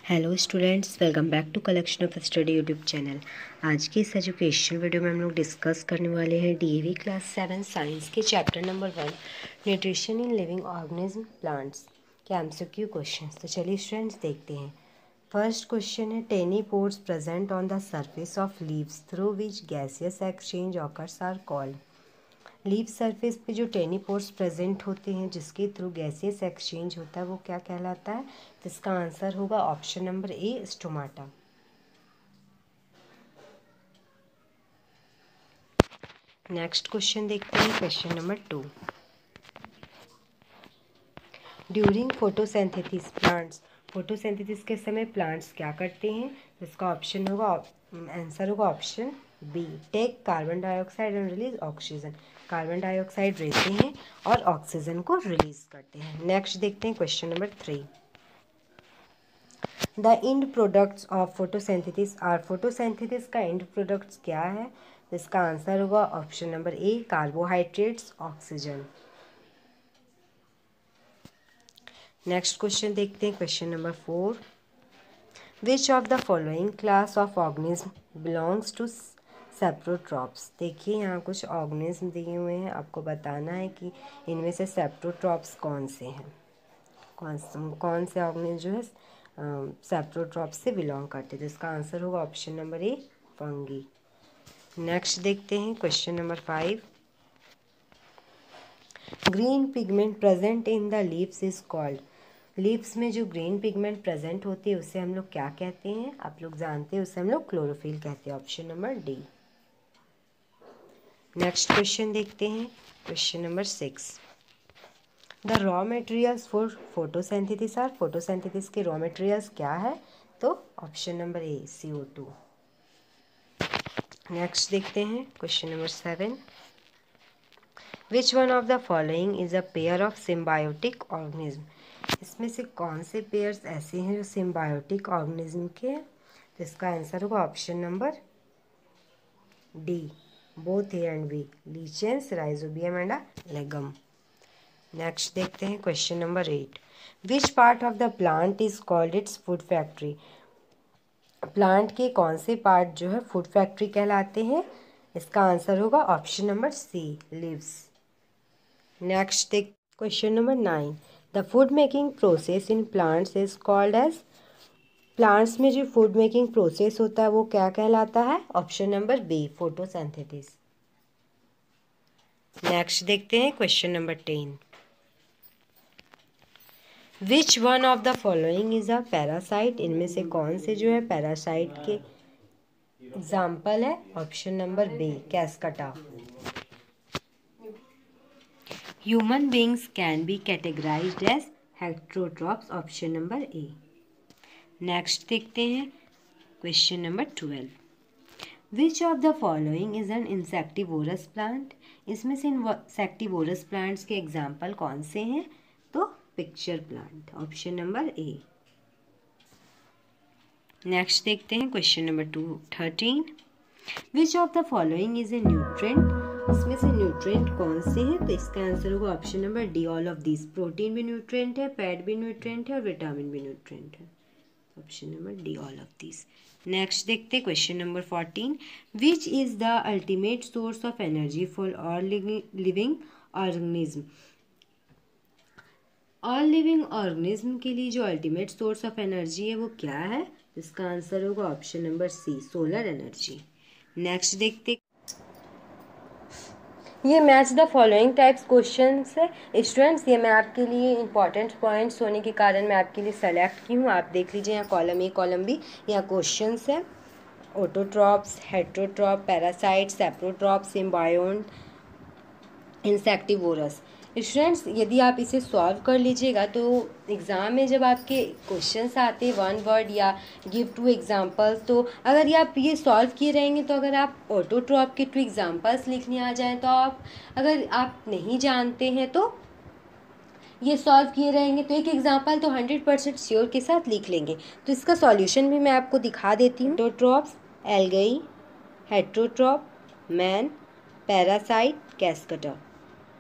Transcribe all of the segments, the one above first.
Hello students, welcome back to collection of study YouTube channel. आज की इस education video में हम लोग डिस्कस करने वाले हैं डीएवी क्लास 7 साइंस के chapter number 1 nutrition in living organism plants के एमसीक्यू क्वेश्चंस। तो चलिए स्टूडेंट्स देखते हैं। फर्स्ट क्वेश्चन है, tiny pores present on the surface of leaves through which gaseous exchange occurs are called. Leaf surface पे जो Teni pores present होते हैं जिसके थ्रू गैसियस एक्सचेंज होता है वो क्या कहलाता है? तो इसका आंसर होगा option number A, stomata. Next question देखते हैं, question number 2। During photosynthesis plants, photosynthesis के समय प्लांट्स क्या करते हैं? इसका ऑप्शन होगा, आंसर होगा option B, take carbon dioxide and release oxygen. Carbon dioxide लेते हैं और ऑक्सीजन को रिलीज करते हैं। नेक्स्ट देखते हैं, question number 3। The end products of photosynthesis are, photosynthesis का एंड प्रोडक्ट्स क्या है? इसका आंसर होगा option number A, carbohydrates, oxygen. Next question देखते हैं, question number 4। Which of the following class of organism belongs to saprotrophs. देखिए यहाँ कुछ ऑर्गेनिज्म दिए हुए हैं, आपको बताना है कि इनमें से सेप्रोट्रॉप्स कौन से हैं, कौन से ऑर्गेनिज्म जो है सेप्रोट्रॉप्स से बिलोंग करते हैं। तो इसका आंसर होगा option number A, fungi. Next देखते हैं, question number 5। Green pigment present in the leaves is called. Leaves में जो ग्रीन पिगमेंट प्रेजेंट होती है उसे हम लोग क्या कहते हैं? आप लोग जानते हैं, उसे हम लोग क्लोरोफिल कहते हैं। Option number D. Next question देखते हैं, question number 6। The raw materials for photosynthesis are, photosynthesis के रॉ मटेरियल्स क्या है? तो ऑप्शन नंबर ए, CO2। नेक्स्ट देखते हैं, question number 7। Which one of the following is a pair of symbiotic organism. इसमें से कौन से पेयर्स ऐसे हैं जो सिम्बायोटिक ऑर्गेनिज्म के हैं? तो इसका आंसर होगा option number D, both A and B, lichens, rhizobium and legume. Next देखते हैं, question number 8। Which part of the plant is called its food factory. Plant के कौन से पार्ट जो है फूड फैक्ट्री कहलाते हैं? इसका आंसर होगा option number C, leaves. Next देख, question number 9। The food making process in plants is called as. Plants में जो फूड मेकिंग प्रोसेस होता है वो क्या कहलाता है? Option number B, photosynthesis. Next देखते हैं, question number 10। Which one of the following is a parasite. इनमें से कौन से जो है पैरासाइट के एग्जाम्पल है? Option number B, cuscuta. Human beings can be categorized as heterotrophs. Option number A. Next देखते हैं, question number 12। Which of the following is an insectivorous plant. इसमें से इंसेक्टिवोरस प्लांट्स के एग्जाम्पल कौन से हैं? तो pitcher plant, option number A. Next देखते हैं, question number 13। Which of the following is a nutrient. इसमें से न्यूट्रेंट कौन से हैं? तो इसका आंसर होगा option number D, all of this. Protein भी न्यूट्रेंट है, फैट भी न्यूट्रेंट है और विटामिन भी न्यूट्रेंट है। Option number D, all of this. Next देखते हैं, question number 14। Which is the ultimate source of energy for all living organism. All living organism के लिए जो अल्टीमेट सोर्स ऑफ एनर्जी है वो क्या है? इसका आंसर होगा option number C, solar energy. Next देखते, ये match the following types questions है स्टूडेंट्स। ये मैं आपके लिए इंपॉर्टेंट पॉइंट्स होने के कारण मैं आपके लिए सेलेक्ट की हूँ। आप देख लीजिए, यहाँ कॉलम ए, कॉलम बी, यहाँ क्वेश्चंस है। Autotrophs, heterotroph, parasite, saprotroph, symbiont, insectivorous. Students यदि आप इसे सॉल्व कर लीजिएगा तो एग्ज़ाम में जब आपके क्वेश्चंस आते हैं 1 वर्ड या गिव 2 एग्जांपल्स, तो अगर आप ये सॉल्व किए रहेंगे तो अगर आप ऑटोट्रॉप के 2 एग्जांपल्स लिखने आ जाएं तो आप, अगर आप नहीं जानते हैं तो ये सॉल्व किए रहेंगे तो एक एग्जाम्पल तो 100% श्योर के साथ लिख लेंगे। तो इसका सॉल्यूशन भी मैं आपको दिखा देती हूँ। Autotrophs, algae, heterotroph, man, parasite, cuscuta.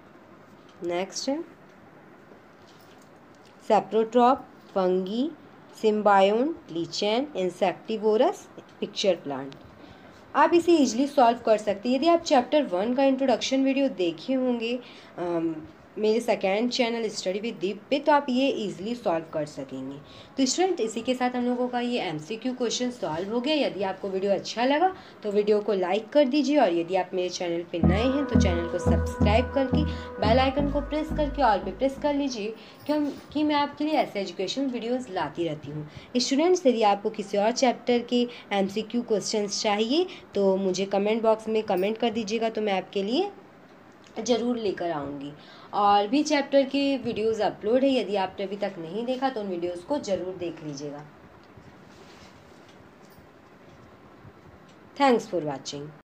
Next है saprotroph, fungi, symbiont, lichen, insectivorous, pitcher plant. आप इसे इजीली सॉल्व कर सकते हैं। यदि आप चैप्टर 1 का इंट्रोडक्शन वीडियो देखे होंगे मेरे second channel study with Deep पे, तो आप ये इजीली सॉल्व कर सकेंगे। तो स्टूडेंट, इसी के साथ हम लोगों का ये MCQ क्वेश्चन सॉल्व हो गया। यदि आपको वीडियो अच्छा लगा तो वीडियो को लाइक कर दीजिए, और यदि आप मेरे चैनल पे नए हैं तो चैनल को सब्सक्राइब करके बेल आइकन को प्रेस करके ऑल पे प्रेस कर लीजिए, क्योंकि मैं आपके लिए ऐसे एजुकेशनल वीडियोज़ लाती रहती हूँ। स्टूडेंट्स, यदि आपको किसी और चैप्टर के MCQ क्वेश्चंस चाहिए तो मुझे कमेंट बॉक्स में कमेंट कर दीजिएगा, तो मैं आपके लिए ज़रूर लेकर आऊँगी। और भी चैप्टर के वीडियोज़ अपलोड है, यदि आपने अभी तक नहीं देखा तो उन वीडियोज़ को ज़रूर देख लीजिएगा। Thanks for watching.